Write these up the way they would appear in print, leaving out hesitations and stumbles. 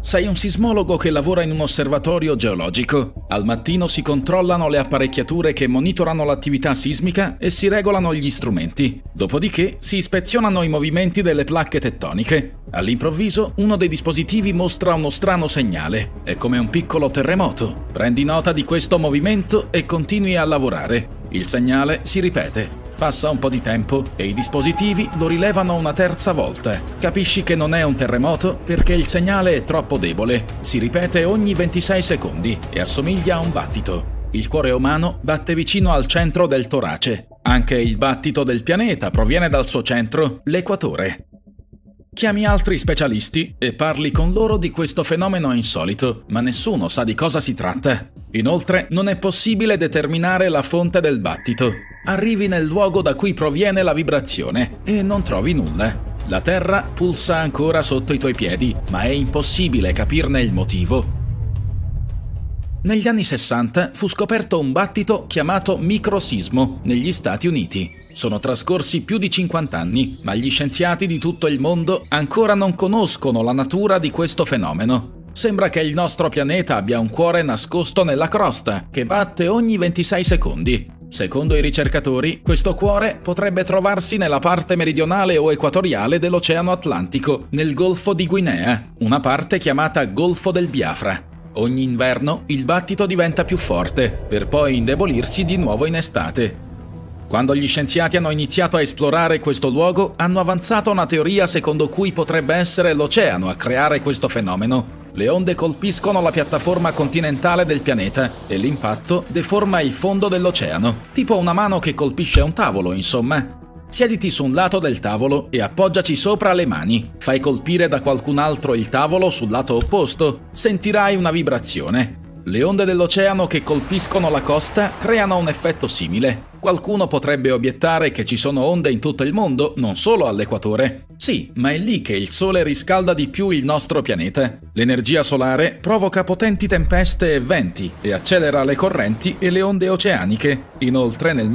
Sei un sismologo che lavora in un osservatorio geologico. Al mattino si controllano le apparecchiature che monitorano l'attività sismica e si regolano gli strumenti. Dopodiché si ispezionano i movimenti delle placche tettoniche. All'improvviso uno dei dispositivi mostra uno strano segnale. È come un piccolo terremoto. Prendi nota di questo movimento e continui a lavorare. Il segnale si ripete. Passa un po' di tempo e i dispositivi lo rilevano una terza volta. Capisci che non è un terremoto perché il segnale è troppo debole. Si ripete ogni 26 secondi e assomiglia a un battito. Il cuore umano batte vicino al centro del torace. Anche il battito del pianeta proviene dal suo centro, l'equatore. Chiami altri specialisti e parli con loro di questo fenomeno insolito, ma nessuno sa di cosa si tratta. Inoltre, non è possibile determinare la fonte del battito. Arrivi nel luogo da cui proviene la vibrazione e non trovi nulla. La terra pulsa ancora sotto i tuoi piedi, ma è impossibile capirne il motivo. Negli anni 60 fu scoperto un battito chiamato microsismo negli Stati Uniti. Sono trascorsi più di 50 anni, ma gli scienziati di tutto il mondo ancora non conoscono la natura di questo fenomeno. Sembra che il nostro pianeta abbia un cuore nascosto nella crosta, che batte ogni 26 secondi. Secondo i ricercatori, questo cuore potrebbe trovarsi nella parte meridionale o equatoriale dell'Oceano Atlantico, nel Golfo di Guinea, una parte chiamata Golfo del Biafra. Ogni inverno il battito diventa più forte, per poi indebolirsi di nuovo in estate. Quando gli scienziati hanno iniziato a esplorare questo luogo, hanno avanzato una teoria secondo cui potrebbe essere l'oceano a creare questo fenomeno. Le onde colpiscono la piattaforma continentale del pianeta e l'impatto deforma il fondo dell'oceano, tipo una mano che colpisce un tavolo, insomma. Siediti su un lato del tavolo e appoggiaci sopra le mani. Fai colpire da qualcun altro il tavolo sul lato opposto. Sentirai una vibrazione. Le onde dell'oceano che colpiscono la costa creano un effetto simile. Qualcuno potrebbe obiettare che ci sono onde in tutto il mondo, non solo all'equatore. Sì, ma è lì che il Sole riscalda di più il nostro pianeta. L'energia solare provoca potenti tempeste e venti e accelera le correnti e le onde oceaniche. Inoltre, nel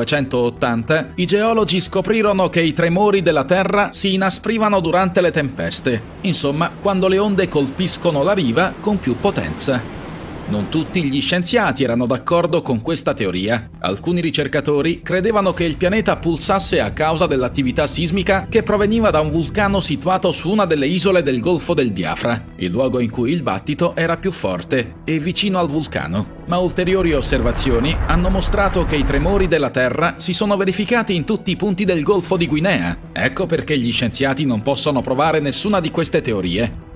1980, i geologi scoprirono che i tremori della Terra si inasprivano durante le tempeste. Insomma, quando le onde colpiscono la riva con più potenza. Non tutti gli scienziati erano d'accordo con questa teoria. Alcuni ricercatori credevano che il pianeta pulsasse a causa dell'attività sismica che proveniva da un vulcano situato su una delle isole del Golfo del Biafra, il luogo in cui il battito era più forte e vicino al vulcano. Ma ulteriori osservazioni hanno mostrato che i tremori della Terra si sono verificati in tutti i punti del Golfo di Guinea. Ecco perché gli scienziati non possono provare nessuna di queste teorie.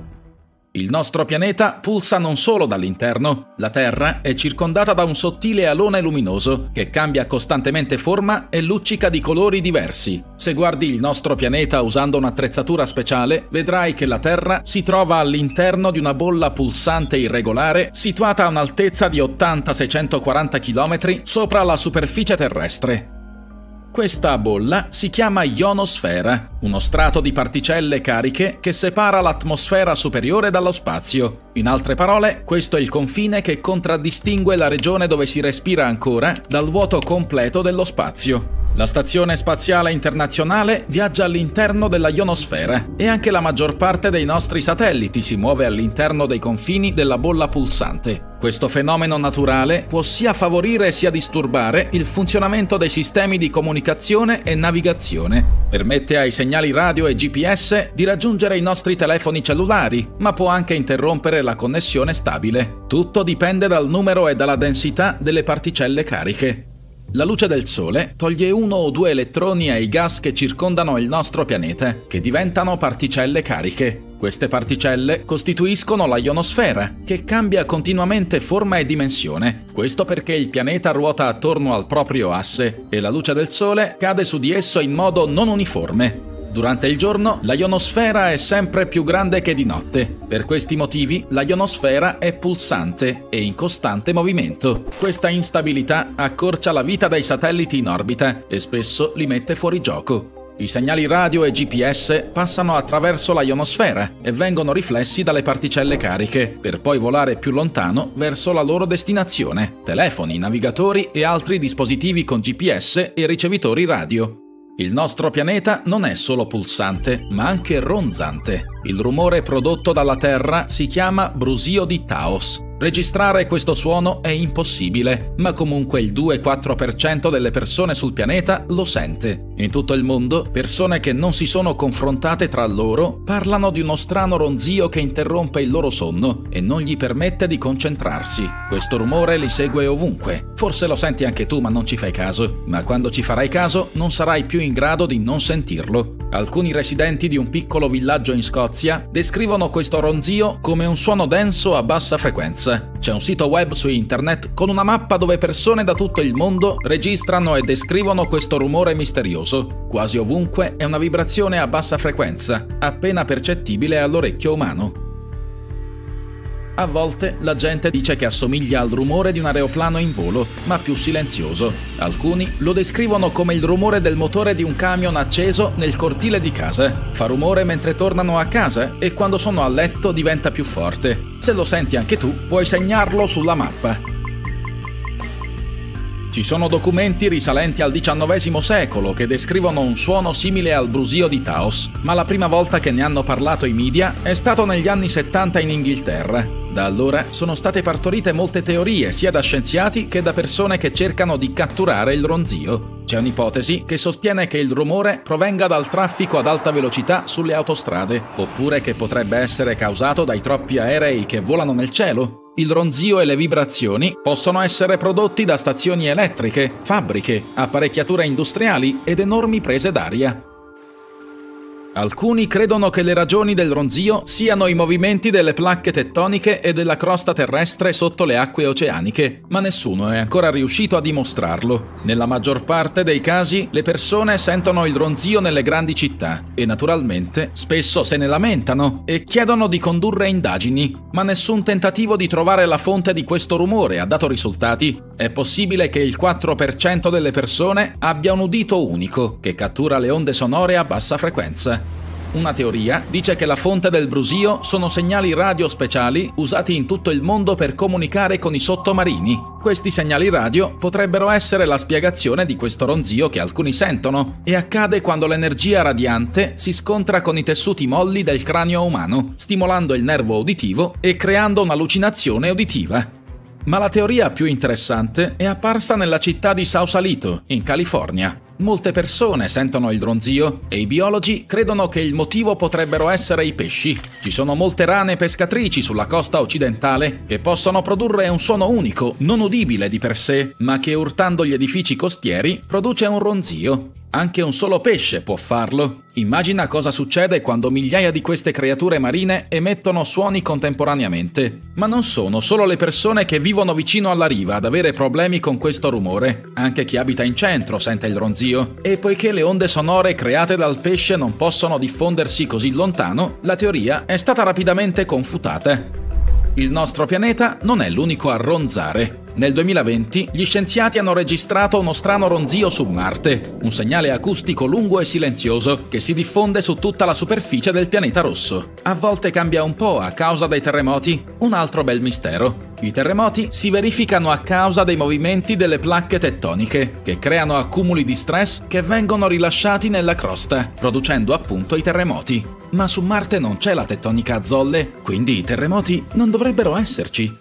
Il nostro pianeta pulsa non solo dall'interno. La Terra è circondata da un sottile alone luminoso che cambia costantemente forma e luccica di colori diversi. Se guardi il nostro pianeta usando un'attrezzatura speciale, vedrai che la Terra si trova all'interno di una bolla pulsante irregolare situata a un'altezza di 80-640 km sopra la superficie terrestre. Questa bolla si chiama ionosfera, uno strato di particelle cariche che separa l'atmosfera superiore dallo spazio. In altre parole, questo è il confine che contraddistingue la regione dove si respira ancora dal vuoto completo dello spazio. La Stazione Spaziale Internazionale viaggia all'interno della ionosfera e anche la maggior parte dei nostri satelliti si muove all'interno dei confini della bolla pulsante. Questo fenomeno naturale può sia favorire sia disturbare il funzionamento dei sistemi di comunicazione e navigazione. Permette ai segnali radio e GPS di raggiungere i nostri telefoni cellulari, ma può anche interrompere la connessione stabile. Tutto dipende dal numero e dalla densità delle particelle cariche. La luce del Sole toglie 1 o 2 elettroni ai gas che circondano il nostro pianeta, che diventano particelle cariche. Queste particelle costituiscono la ionosfera, che cambia continuamente forma e dimensione. Questo perché il pianeta ruota attorno al proprio asse e la luce del Sole cade su di esso in modo non uniforme. Durante il giorno la ionosfera è sempre più grande che di notte. Per questi motivi la ionosfera è pulsante e in costante movimento. Questa instabilità accorcia la vita dei satelliti in orbita e spesso li mette fuori gioco. I segnali radio e GPS passano attraverso la ionosfera e vengono riflessi dalle particelle cariche, per poi volare più lontano verso la loro destinazione: telefoni, navigatori e altri dispositivi con GPS e ricevitori radio. Il nostro pianeta non è solo pulsante, ma anche ronzante. Il rumore prodotto dalla Terra si chiama brusio di Taos. Registrare questo suono è impossibile, ma comunque il 2-4% delle persone sul pianeta lo sente. In tutto il mondo, persone che non si sono confrontate tra loro parlano di uno strano ronzio che interrompe il loro sonno e non gli permette di concentrarsi. Questo rumore li segue ovunque. Forse lo senti anche tu, ma non ci fai caso. Ma quando ci farai caso, non sarai più in grado di non sentirlo. Alcuni residenti di un piccolo villaggio in Scozia descrivono questo ronzio come un suono denso a bassa frequenza. C'è un sito web su internet con una mappa dove persone da tutto il mondo registrano e descrivono questo rumore misterioso. Quasi ovunque è una vibrazione a bassa frequenza, appena percettibile all'orecchio umano. A volte la gente dice che assomiglia al rumore di un aeroplano in volo, ma più silenzioso. Alcuni lo descrivono come il rumore del motore di un camion acceso nel cortile di casa. Fa rumore mentre tornano a casa e quando sono a letto diventa più forte. Se lo senti anche tu, puoi segnarlo sulla mappa. Ci sono documenti risalenti al XIX secolo che descrivono un suono simile al brusio di Taos, ma la prima volta che ne hanno parlato i media è stato negli anni 70 in Inghilterra. Da allora sono state partorite molte teorie sia da scienziati che da persone che cercano di catturare il ronzio. C'è un'ipotesi che sostiene che il rumore provenga dal traffico ad alta velocità sulle autostrade, oppure che potrebbe essere causato dai troppi aerei che volano nel cielo. Il ronzio e le vibrazioni possono essere prodotti da stazioni elettriche, fabbriche, apparecchiature industriali ed enormi prese d'aria. Alcuni credono che le ragioni del ronzio siano i movimenti delle placche tettoniche e della crosta terrestre sotto le acque oceaniche, ma nessuno è ancora riuscito a dimostrarlo. Nella maggior parte dei casi, le persone sentono il ronzio nelle grandi città e naturalmente spesso se ne lamentano e chiedono di condurre indagini, ma nessun tentativo di trovare la fonte di questo rumore ha dato risultati. È possibile che il 4% delle persone abbia un udito unico che cattura le onde sonore a bassa frequenza. Una teoria dice che la fonte del brusio sono segnali radio speciali usati in tutto il mondo per comunicare con i sottomarini. Questi segnali radio potrebbero essere la spiegazione di questo ronzio che alcuni sentono, e accade quando l'energia radiante si scontra con i tessuti molli del cranio umano, stimolando il nervo uditivo e creando un'allucinazione uditiva. Ma la teoria più interessante è apparsa nella città di Sausalito, in California. Molte persone sentono il ronzio e i biologi credono che il motivo potrebbero essere i pesci. Ci sono molte rane pescatrici sulla costa occidentale che possono produrre un suono unico, non udibile di per sé, ma che urtando gli edifici costieri produce un ronzio. Anche un solo pesce può farlo. Immagina cosa succede quando migliaia di queste creature marine emettono suoni contemporaneamente. Ma non sono solo le persone che vivono vicino alla riva ad avere problemi con questo rumore. Anche chi abita in centro sente il ronzio. E poiché le onde sonore create dal pesce non possono diffondersi così lontano, la teoria è stata rapidamente confutata. Il nostro pianeta non è l'unico a ronzare. Nel 2020 gli scienziati hanno registrato uno strano ronzio su Marte, un segnale acustico lungo e silenzioso che si diffonde su tutta la superficie del pianeta rosso. A volte cambia un po' a causa dei terremoti, un altro bel mistero. I terremoti si verificano a causa dei movimenti delle placche tettoniche, che creano accumuli di stress che vengono rilasciati nella crosta, producendo appunto i terremoti. Ma su Marte non c'è la tettonica a zolle, quindi i terremoti non dovrebbero esserci.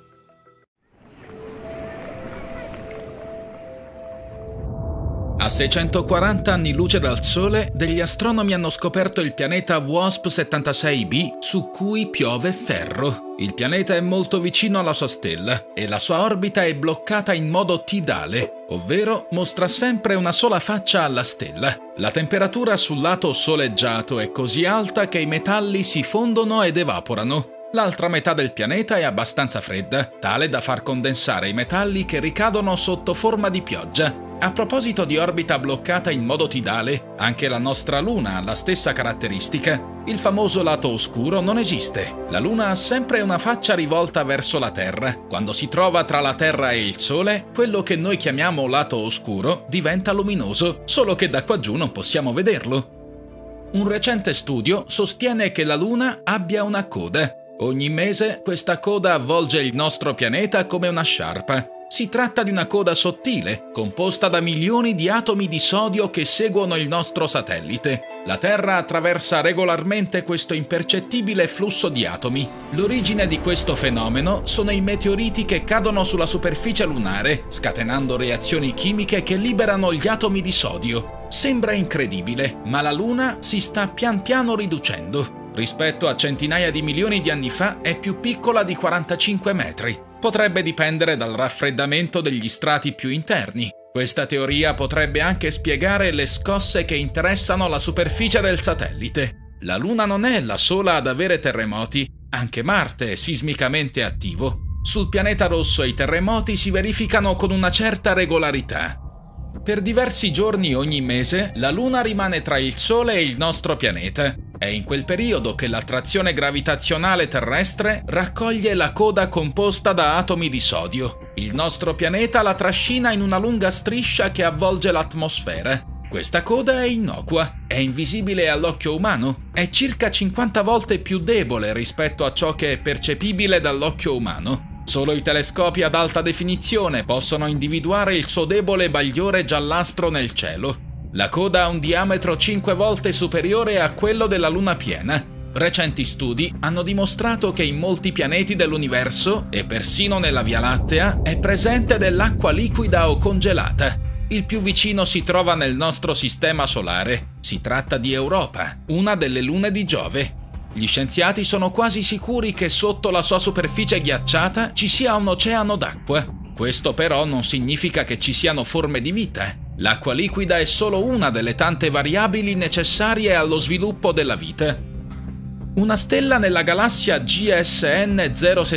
A 640 anni luce dal Sole, degli astronomi hanno scoperto il pianeta WASP-76b, su cui piove ferro. Il pianeta è molto vicino alla sua stella e la sua orbita è bloccata in modo tidale, ovvero mostra sempre una sola faccia alla stella. La temperatura sul lato soleggiato è così alta che i metalli si fondono ed evaporano. L'altra metà del pianeta è abbastanza fredda, tale da far condensare i metalli che ricadono sotto forma di pioggia. A proposito di orbita bloccata in modo tidale, anche la nostra Luna ha la stessa caratteristica. Il famoso lato oscuro non esiste. La Luna ha sempre una faccia rivolta verso la Terra. Quando si trova tra la Terra e il Sole, quello che noi chiamiamo lato oscuro diventa luminoso, solo che da qua giù non possiamo vederlo. Un recente studio sostiene che la Luna abbia una coda. Ogni mese questa coda avvolge il nostro pianeta come una sciarpa. Si tratta di una coda sottile, composta da milioni di atomi di sodio che seguono il nostro satellite. La Terra attraversa regolarmente questo impercettibile flusso di atomi. L'origine di questo fenomeno sono i meteoriti che cadono sulla superficie lunare, scatenando reazioni chimiche che liberano gli atomi di sodio. Sembra incredibile, ma la Luna si sta pian piano riducendo. Rispetto a centinaia di milioni di anni fa è più piccola di 45 metri. Potrebbe dipendere dal raffreddamento degli strati più interni. Questa teoria potrebbe anche spiegare le scosse che interessano la superficie del satellite. La Luna non è la sola ad avere terremoti, anche Marte è sismicamente attivo. Sul pianeta rosso i terremoti si verificano con una certa regolarità. Per diversi giorni ogni mese la Luna rimane tra il Sole e il nostro pianeta. È in quel periodo che l'attrazione gravitazionale terrestre raccoglie la coda composta da atomi di sodio. Il nostro pianeta la trascina in una lunga striscia che avvolge l'atmosfera. Questa coda è innocua, è invisibile all'occhio umano, è circa 50 volte più debole rispetto a ciò che è percepibile dall'occhio umano. Solo i telescopi ad alta definizione possono individuare il suo debole bagliore giallastro nel cielo. La coda ha un diametro 5 volte superiore a quello della Luna piena. Recenti studi hanno dimostrato che in molti pianeti dell'universo, e persino nella Via Lattea, è presente dell'acqua liquida o congelata. Il più vicino si trova nel nostro sistema solare. Si tratta di Europa, una delle lune di Giove. Gli scienziati sono quasi sicuri che sotto la sua superficie ghiacciata ci sia un oceano d'acqua. Questo però non significa che ci siano forme di vita. L'acqua liquida è solo una delle tante variabili necessarie allo sviluppo della vita. Una stella nella galassia GSN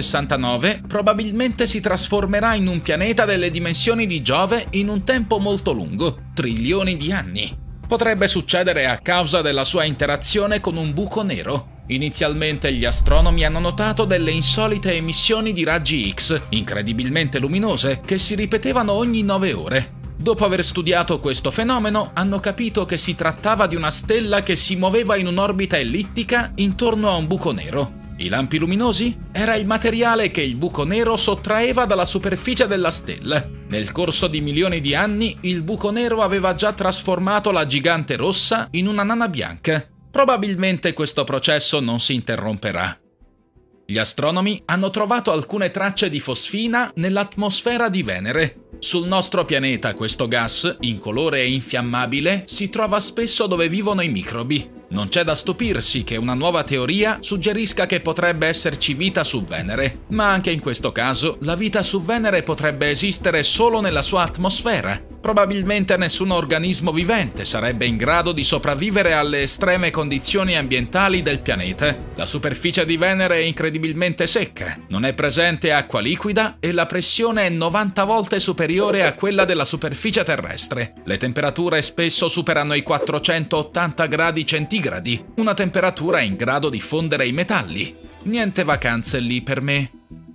069 probabilmente si trasformerà in un pianeta delle dimensioni di Giove in un tempo molto lungo, trilioni di anni. Potrebbe succedere a causa della sua interazione con un buco nero. Inizialmente gli astronomi hanno notato delle insolite emissioni di raggi X, incredibilmente luminose, che si ripetevano ogni 9 ore. Dopo aver studiato questo fenomeno, hanno capito che si trattava di una stella che si muoveva in un'orbita ellittica intorno a un buco nero. I lampi luminosi? Era il materiale che il buco nero sottraeva dalla superficie della stella. Nel corso di milioni di anni, il buco nero aveva già trasformato la gigante rossa in una nana bianca. Probabilmente questo processo non si interromperà. Gli astronomi hanno trovato alcune tracce di fosfina nell'atmosfera di Venere. Sul nostro pianeta questo gas, incolore e infiammabile, si trova spesso dove vivono i microbi. Non c'è da stupirsi che una nuova teoria suggerisca che potrebbe esserci vita su Venere, ma anche in questo caso la vita su Venere potrebbe esistere solo nella sua atmosfera. Probabilmente nessun organismo vivente sarebbe in grado di sopravvivere alle estreme condizioni ambientali del pianeta. La superficie di Venere è incredibilmente secca, non è presente acqua liquida e la pressione è 90 volte superiore a quella della superficie terrestre. Le temperature spesso superano i 480 gradi centigradi, una temperatura in grado di fondere i metalli. Niente vacanze lì per me.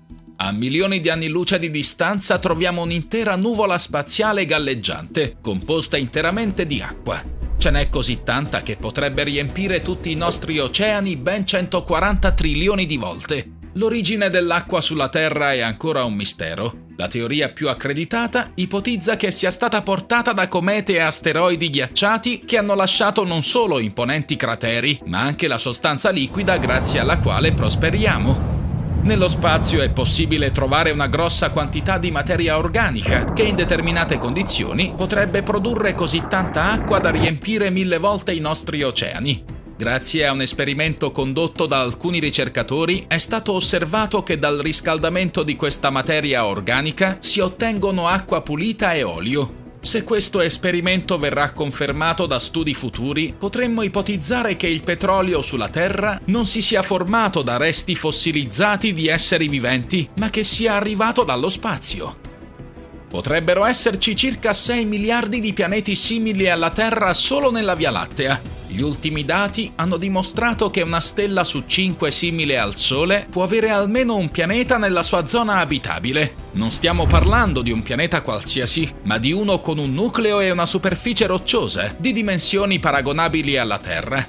A milioni di anni luce di distanza troviamo un'intera nuvola spaziale galleggiante, composta interamente di acqua. Ce n'è così tanta che potrebbe riempire tutti i nostri oceani ben 140 trilioni di volte. L'origine dell'acqua sulla Terra è ancora un mistero. La teoria più accreditata ipotizza che sia stata portata da comete e asteroidi ghiacciati che hanno lasciato non solo imponenti crateri, ma anche la sostanza liquida grazie alla quale prosperiamo. Nello spazio è possibile trovare una grossa quantità di materia organica che in determinate condizioni potrebbe produrre così tanta acqua da riempire 1000 volte i nostri oceani. Grazie a un esperimento condotto da alcuni ricercatori è stato osservato che dal riscaldamento di questa materia organica si ottengono acqua pulita e olio. Se questo esperimento verrà confermato da studi futuri, potremmo ipotizzare che il petrolio sulla Terra non si sia formato da resti fossilizzati di esseri viventi, ma che sia arrivato dallo spazio. Potrebbero esserci circa 6 miliardi di pianeti simili alla Terra solo nella Via Lattea. Gli ultimi dati hanno dimostrato che una stella su 5 simile al Sole può avere almeno un pianeta nella sua zona abitabile. Non stiamo parlando di un pianeta qualsiasi, ma di uno con un nucleo e una superficie rocciosa, di dimensioni paragonabili alla Terra.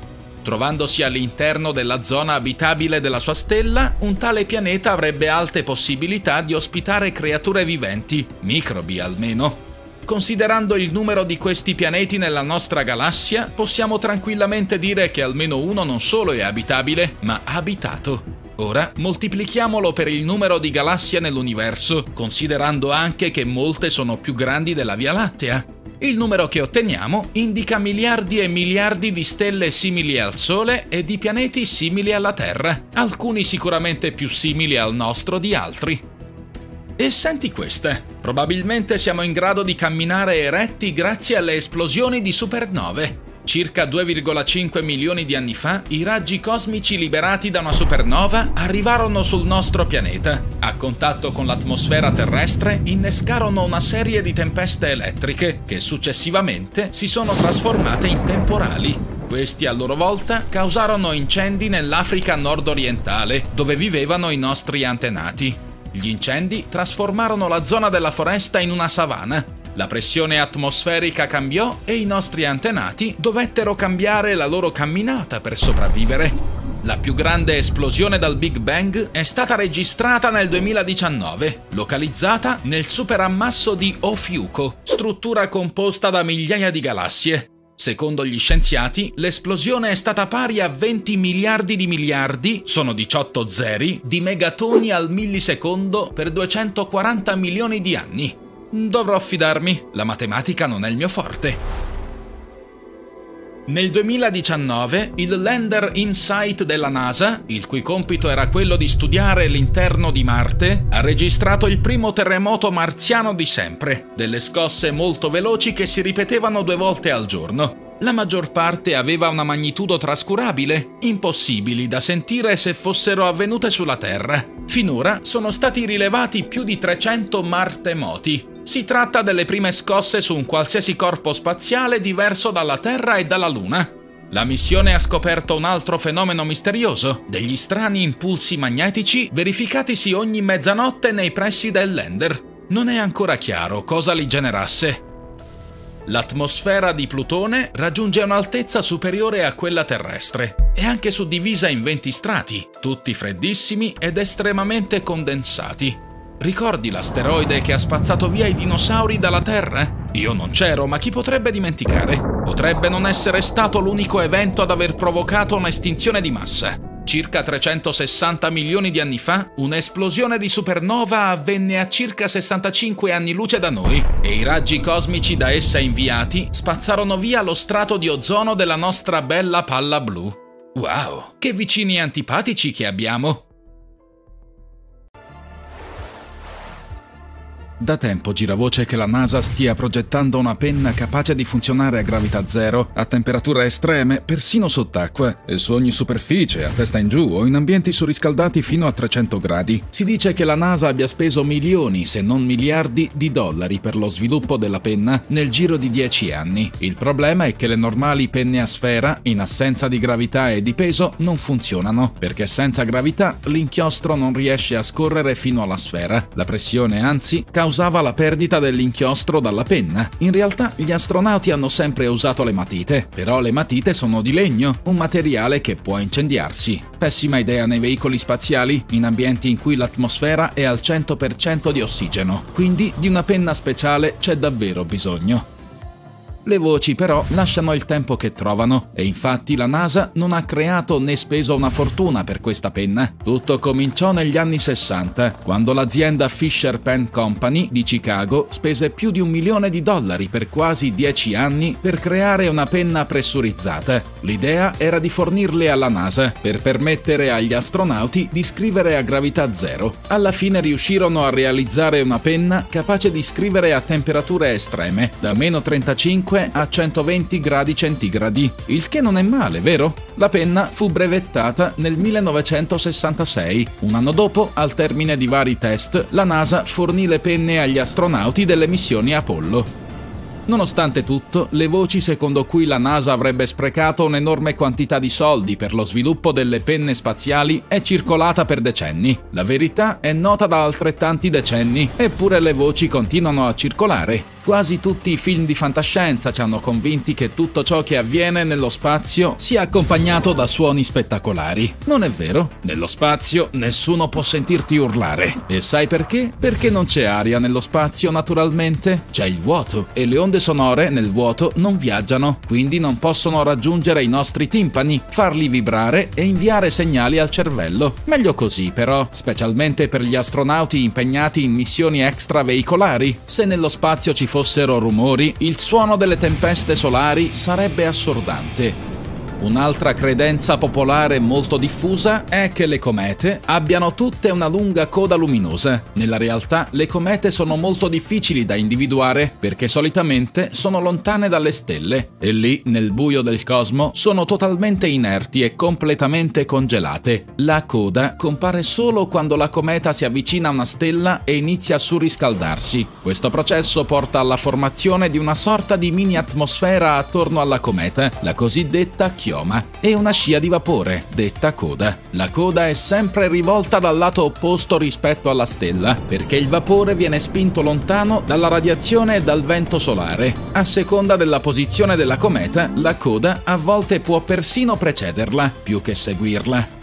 Trovandosi all'interno della zona abitabile della sua stella, un tale pianeta avrebbe alte possibilità di ospitare creature viventi, microbi almeno. Considerando il numero di questi pianeti nella nostra galassia, possiamo tranquillamente dire che almeno uno non solo è abitabile, ma abitato. Ora moltiplichiamolo per il numero di galassie nell'universo, considerando anche che molte sono più grandi della Via Lattea. Il numero che otteniamo indica miliardi e miliardi di stelle simili al Sole e di pianeti simili alla Terra, alcuni sicuramente più simili al nostro di altri. E senti queste, probabilmente siamo in grado di camminare eretti grazie alle esplosioni di supernove. Circa 2,5 milioni di anni fa, i raggi cosmici liberati da una supernova arrivarono sul nostro pianeta. A contatto con l'atmosfera terrestre, innescarono una serie di tempeste elettriche che successivamente si sono trasformate in temporali. Questi a loro volta causarono incendi nell'Africa nord-orientale, dove vivevano i nostri antenati. Gli incendi trasformarono la zona della foresta in una savana. La pressione atmosferica cambiò e i nostri antenati dovettero cambiare la loro camminata per sopravvivere. La più grande esplosione dal Big Bang è stata registrata nel 2019, localizzata nel superammasso di Ofiuco, struttura composta da migliaia di galassie. Secondo gli scienziati, l'esplosione è stata pari a 20 miliardi, sono 18 zeri, di megatoni al millisecondo per 240 milioni di anni. Dovrò fidarmi, la matematica non è il mio forte. Nel 2019, il lander InSight della NASA, il cui compito era quello di studiare l'interno di Marte, ha registrato il primo terremoto marziano di sempre, delle scosse molto veloci che si ripetevano 2 volte al giorno. La maggior parte aveva una magnitudo trascurabile, impossibili da sentire se fossero avvenute sulla Terra. Finora sono stati rilevati più di 300 martemoti. Si tratta delle prime scosse su un qualsiasi corpo spaziale diverso dalla Terra e dalla Luna. La missione ha scoperto un altro fenomeno misterioso, degli strani impulsi magnetici verificatisi ogni mezzanotte nei pressi del lander. Non è ancora chiaro cosa li generasse. L'atmosfera di Plutone raggiunge un'altezza superiore a quella terrestre. È anche suddivisa in 20 strati, tutti freddissimi ed estremamente condensati. Ricordi l'asteroide che ha spazzato via i dinosauri dalla Terra? Io non c'ero, ma chi potrebbe dimenticare? Potrebbe non essere stato l'unico evento ad aver provocato un'estinzione di massa. Circa 360 milioni di anni fa, un'esplosione di supernova avvenne a circa 65 anni luce da noi e i raggi cosmici da essa inviati spazzarono via lo strato di ozono della nostra bella palla blu. Wow, che vicini antipatici che abbiamo! Da tempo gira voce che la NASA stia progettando una penna capace di funzionare a gravità zero, a temperature estreme, persino sott'acqua, e su ogni superficie, a testa in giù o in ambienti surriscaldati fino a 300 gradi. Si dice che la NASA abbia speso milioni, se non miliardi, di dollari per lo sviluppo della penna nel giro di 10 anni. Il problema è che le normali penne a sfera, in assenza di gravità e di peso, non funzionano, perché senza gravità l'inchiostro non riesce a scorrere fino alla sfera. La pressione, anzi, causava la perdita dell'inchiostro dalla penna. In realtà gli astronauti hanno sempre usato le matite, però le matite sono di legno, un materiale che può incendiarsi. Pessima idea nei veicoli spaziali, in ambienti in cui l'atmosfera è al 100% di ossigeno, quindi di una penna speciale c'è davvero bisogno. Le voci però lasciano il tempo che trovano e infatti la NASA non ha creato né speso una fortuna per questa penna. Tutto cominciò negli anni 60, quando l'azienda Fisher Pen Company di Chicago spese più di $1 milione per quasi 10 anni per creare una penna pressurizzata. L'idea era di fornirle alla NASA per permettere agli astronauti di scrivere a gravità zero. Alla fine riuscirono a realizzare una penna capace di scrivere a temperature estreme, da meno 35 a 120 gradi centigradi, il che non è male, vero? La penna fu brevettata nel 1966. Un anno dopo, al termine di vari test, la NASA fornì le penne agli astronauti delle missioni Apollo. Nonostante tutto, le voci secondo cui la NASA avrebbe sprecato un'enorme quantità di soldi per lo sviluppo delle penne spaziali è circolata per decenni. La verità è nota da altrettanti decenni, eppure le voci continuano a circolare. Quasi tutti i film di fantascienza ci hanno convinti che tutto ciò che avviene nello spazio sia accompagnato da suoni spettacolari. Non è vero? Nello spazio nessuno può sentirti urlare. E sai perché? Perché non c'è aria nello spazio, naturalmente. C'è il vuoto e le onde sonore nel vuoto non viaggiano, quindi non possono raggiungere i nostri timpani, farli vibrare e inviare segnali al cervello. Meglio così, però, specialmente per gli astronauti impegnati in missioni extraveicolari. Se nello spazio ci fossero rumori, il suono delle tempeste solari sarebbe assordante. Un'altra credenza popolare molto diffusa è che le comete abbiano tutte una lunga coda luminosa. Nella realtà, le comete sono molto difficili da individuare perché solitamente sono lontane dalle stelle e lì, nel buio del cosmo, sono totalmente inerti e completamente congelate. La coda compare solo quando la cometa si avvicina a una stella e inizia a surriscaldarsi. Questo processo porta alla formazione di una sorta di mini atmosfera attorno alla cometa, la cosiddetta chioma, e una scia di vapore, detta coda. La coda è sempre rivolta dal lato opposto rispetto alla stella, perché il vapore viene spinto lontano dalla radiazione e dal vento solare. A seconda della posizione della cometa, la coda a volte può persino precederla, più che seguirla.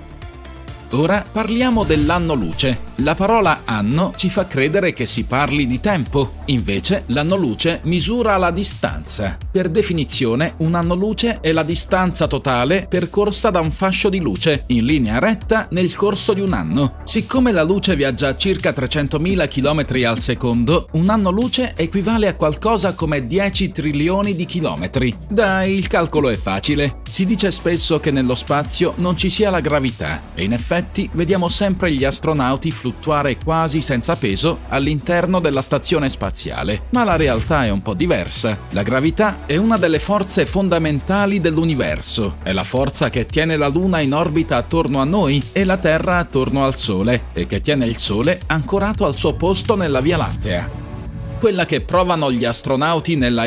Ora parliamo dell'anno luce. La parola anno ci fa credere che si parli di tempo, invece l'anno luce misura la distanza. Per definizione, un anno luce è la distanza totale percorsa da un fascio di luce, in linea retta nel corso di un anno. Siccome la luce viaggia a circa 300.000 km al secondo, un anno luce equivale a qualcosa come 10 trilioni di chilometri. Dai, il calcolo è facile. Si dice spesso che nello spazio non ci sia la gravità, e in effetti vediamo sempre gli astronauti fluttuare quasi senza peso all'interno della stazione spaziale, ma la realtà è un po' diversa. La gravità è una delle forze fondamentali dell'universo, è la forza che tiene la Luna in orbita attorno a noi e la Terra attorno al Sole, e che tiene il Sole ancorato al suo posto nella Via Lattea. Quella che provano gli astronauti nella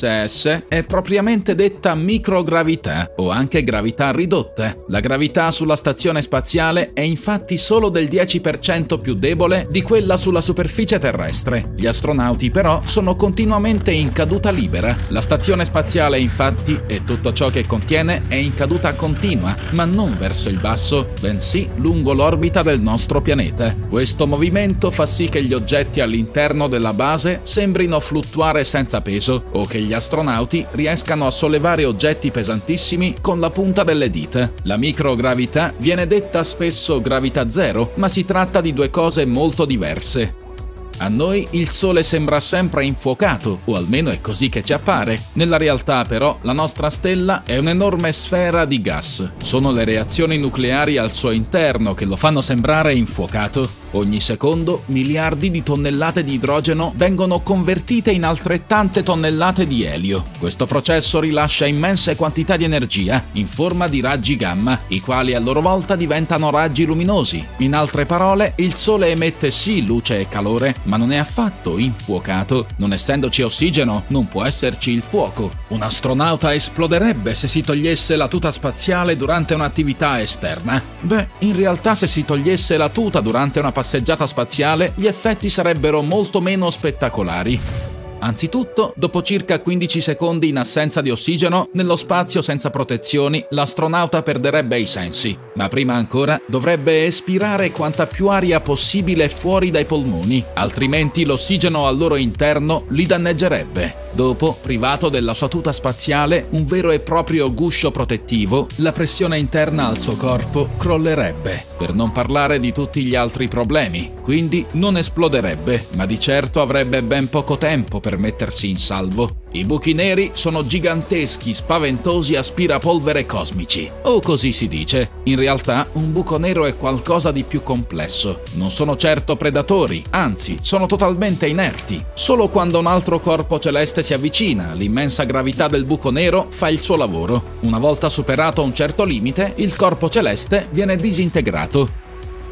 ISS è propriamente detta microgravità o anche gravità ridotta. La gravità sulla stazione spaziale è infatti solo del 10% più debole di quella sulla superficie terrestre. Gli astronauti però sono continuamente in caduta libera. La stazione spaziale infatti e tutto ciò che contiene è in caduta continua, ma non verso il basso, bensì lungo l'orbita del nostro pianeta. Questo movimento fa sì che gli oggetti all'interno della base sembrino fluttuare senza peso o che gli astronauti riescano a sollevare oggetti pesantissimi con la punta delle dita. La microgravità viene detta spesso gravità zero, ma si tratta di due cose molto diverse. A noi il Sole sembra sempre infuocato, o almeno è così che ci appare. Nella realtà, però, la nostra stella è un'enorme sfera di gas. Sono le reazioni nucleari al suo interno che lo fanno sembrare infuocato. Ogni secondo, miliardi di tonnellate di idrogeno vengono convertite in altrettante tonnellate di elio. Questo processo rilascia immense quantità di energia in forma di raggi gamma, i quali a loro volta diventano raggi luminosi. In altre parole, il Sole emette sì luce e calore, ma non è affatto infuocato. Non essendoci ossigeno, non può esserci il fuoco. Un astronauta esploderebbe se si togliesse la tuta spaziale durante un'attività esterna. Beh, in realtà se si togliesse la tuta durante una passeggiata spaziale, gli effetti sarebbero molto meno spettacolari. Anzitutto, dopo circa 15 secondi in assenza di ossigeno, nello spazio senza protezioni, l'astronauta perderebbe i sensi. Ma prima ancora dovrebbe espirare quanta più aria possibile fuori dai polmoni, altrimenti l'ossigeno al loro interno li danneggerebbe. Dopo, privato della sua tuta spaziale, un vero e proprio guscio protettivo, la pressione interna al suo corpo crollerebbe, per non parlare di tutti gli altri problemi. Quindi non esploderebbe, ma di certo avrebbe ben poco tempo per mettersi in salvo. I buchi neri sono giganteschi, spaventosi aspirapolvere cosmici, o così si dice. In realtà, un buco nero è qualcosa di più complesso. Non sono certo predatori, anzi, sono totalmente inerti. Solo quando un altro corpo celeste si avvicina, l'immensa gravità del buco nero fa il suo lavoro. Una volta superato un certo limite, il corpo celeste viene disintegrato.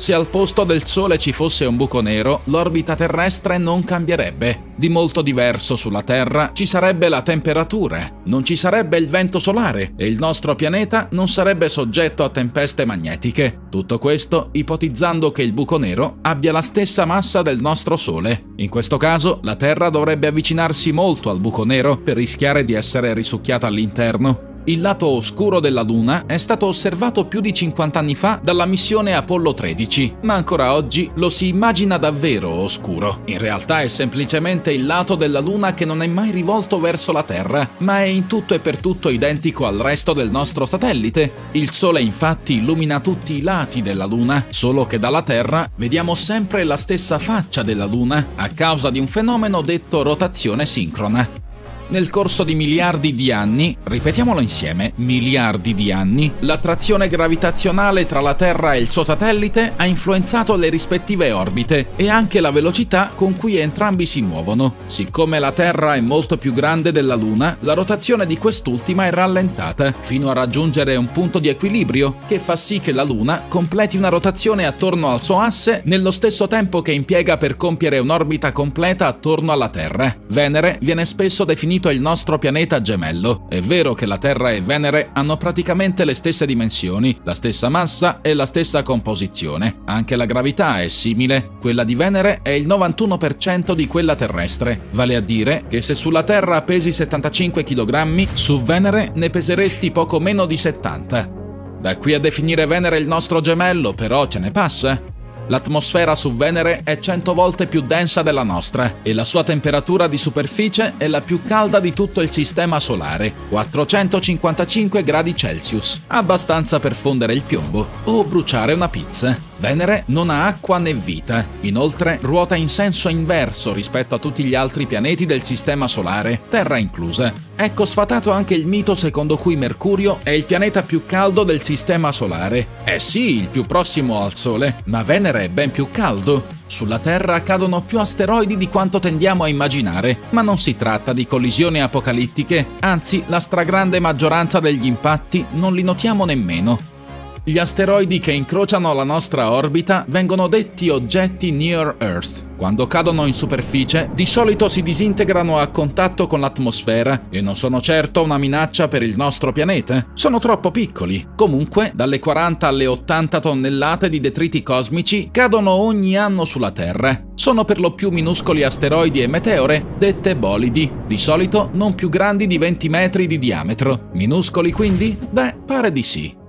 Se al posto del Sole ci fosse un buco nero, l'orbita terrestre non cambierebbe. Di molto diverso sulla Terra ci sarebbe la temperatura, non ci sarebbe il vento solare e il nostro pianeta non sarebbe soggetto a tempeste magnetiche. Tutto questo ipotizzando che il buco nero abbia la stessa massa del nostro Sole. In questo caso, la Terra dovrebbe avvicinarsi molto al buco nero per rischiare di essere risucchiata all'interno. Il lato oscuro della Luna è stato osservato più di 50 anni fa dalla missione Apollo 13, ma ancora oggi lo si immagina davvero oscuro. In realtà è semplicemente il lato della Luna che non è mai rivolto verso la Terra, ma è in tutto e per tutto identico al resto del nostro satellite. Il Sole infatti illumina tutti i lati della Luna, solo che dalla Terra vediamo sempre la stessa faccia della Luna a causa di un fenomeno detto rotazione sincrona. Nel corso di miliardi di anni, ripetiamolo insieme, miliardi di anni, l'attrazione gravitazionale tra la Terra e il suo satellite ha influenzato le rispettive orbite e anche la velocità con cui entrambi si muovono. Siccome la Terra è molto più grande della Luna, la rotazione di quest'ultima è rallentata, fino a raggiungere un punto di equilibrio che fa sì che la Luna completi una rotazione attorno al suo asse nello stesso tempo che impiega per compiere un'orbita completa attorno alla Terra. Venere viene spesso definito il nostro pianeta gemello. È vero che la Terra e Venere hanno praticamente le stesse dimensioni, la stessa massa e la stessa composizione. Anche la gravità è simile. Quella di Venere è il 91% di quella terrestre, vale a dire che se sulla Terra pesi 75 kg, su Venere ne peseresti poco meno di 70. Da qui a definire Venere il nostro gemello, però ce ne passa. L'atmosfera su Venere è 100 volte più densa della nostra e la sua temperatura di superficie è la più calda di tutto il sistema solare, 455 gradi Celsius, abbastanza per fondere il piombo o bruciare una pizza. Venere non ha acqua né vita, inoltre ruota in senso inverso rispetto a tutti gli altri pianeti del sistema solare, Terra inclusa. Ecco sfatato anche il mito secondo cui Mercurio è il pianeta più caldo del sistema solare. È sì, il più prossimo al Sole, ma Venere è ben più caldo. Sulla Terra cadono più asteroidi di quanto tendiamo a immaginare, ma non si tratta di collisioni apocalittiche, anzi la stragrande maggioranza degli impatti non li notiamo nemmeno. Gli asteroidi che incrociano la nostra orbita vengono detti oggetti near Earth. Quando cadono in superficie, di solito si disintegrano a contatto con l'atmosfera e non sono certo una minaccia per il nostro pianeta. Sono troppo piccoli. Comunque, dalle 40 alle 80 tonnellate di detriti cosmici cadono ogni anno sulla Terra. Sono per lo più minuscoli asteroidi e meteore, dette bolidi, di solito non più grandi di 20 metri di diametro. Minuscoli quindi? Beh, pare di sì.